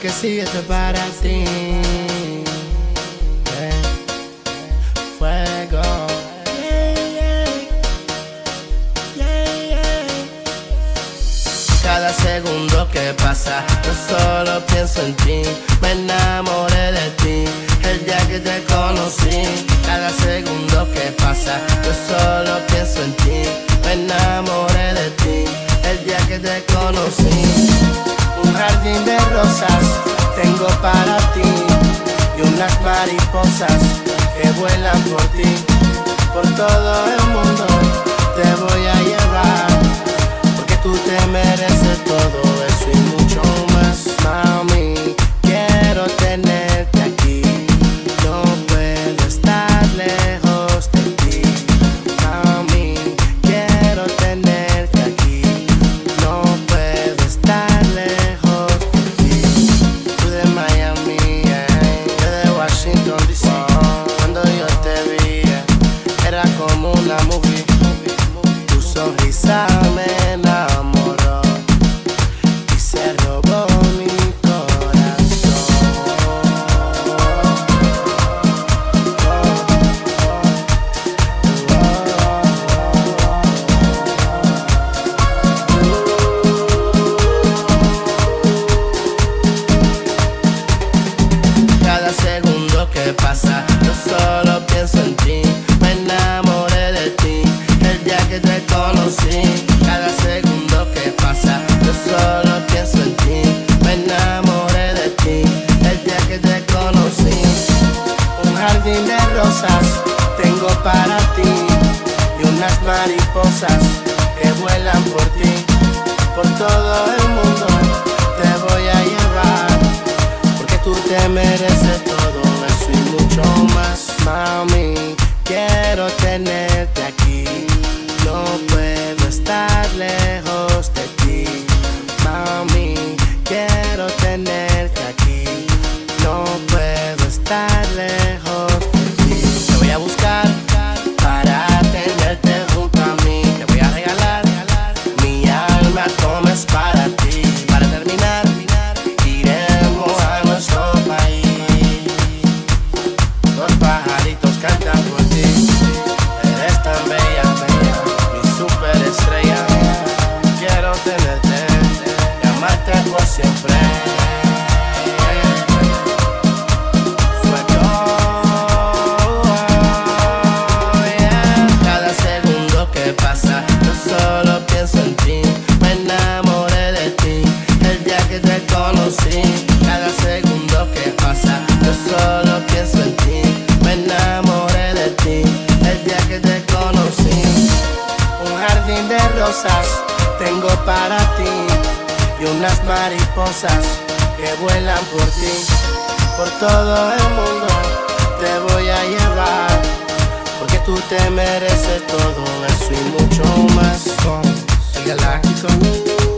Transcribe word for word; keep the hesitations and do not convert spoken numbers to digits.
que sigue esto es para ti. Yeah. Fuego. Yeah, yeah. Yeah, yeah. Cada segundo que pasa, yo solo pienso en ti. Me enamoré de ti el día que te conocí. Cada segundo que pasa, yo solo pienso en ti. Me enamoré de ti el día que te conocí. Un jardín de rosas tengo para ti y unas mariposas que vuelan por ti. Por todo el mundo te voy a llevar, porque tú te mereces todo eso y mucho más. Mami, quiero tenerte aquí, no puedo estar lejos de ti. Mami, quiero tenerte aquí, no puedo estar lejos de ti. Tú de Miami, eh, yo de Washington D C. Cuando yo te vi, eh, era como una movie. Tu sonrisa me enamoró y se robó mi segundo que pasa, yo solo pienso en ti. Me enamoré de ti el día que te conocí. Cada segundo que pasa, yo solo pienso en ti. Me enamoré de ti el día que te conocí. Un jardín de rosas tengo para ti y unas mariposas que vuelan por ti. Por todo el mundo te voy a llevar, porque tú te mereces todo eso y mucho más. Mami, quiero tenerte aquí, no puedo estar lejos de ti. Mami, quiero tenerte aquí, no puedo estar lejos de ti. Te voy a buscar para tenerte junto a mí. Te voy a regalar mi alma, como es para ti. Para terminar, iremos a nuestro país. Los pajaritos cantan por ti. Eres tan bella, bella, mi superestrella. Quiero tenerte y amarte por siempre. Fuego, yeah. Cada segundo que pasa, yo solo pienso en ti. Me enamoré de ti el día que te conocí. Cada segundo que pasa, yo solo pienso en ti. Me enamoré de ti el día que te conocí. Un jardín de rosas tengo para ti y unas mariposas que vuelan por ti. Por todo el mundo te voy a llevar, porque tú te mereces todo eso y mucho más. Con el galáctico.